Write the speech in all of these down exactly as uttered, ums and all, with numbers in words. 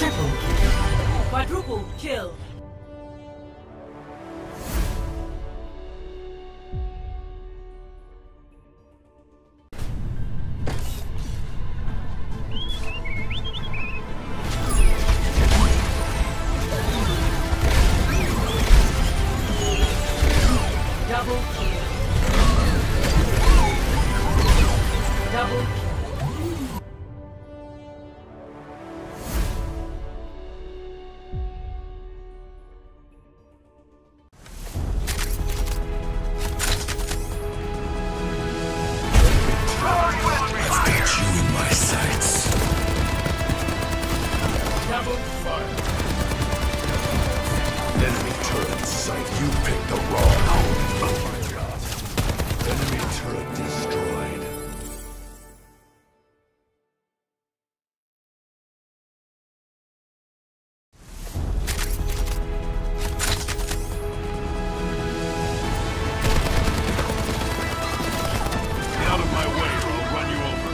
Triple kill. Quadruple kill. Double kill. Double kill. Double fire. Enemy turret sight. You picked the wrong. Oh my god. Enemy turret destroyed. Get out of my way or I'll run you over.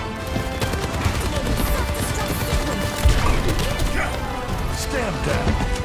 Stand down.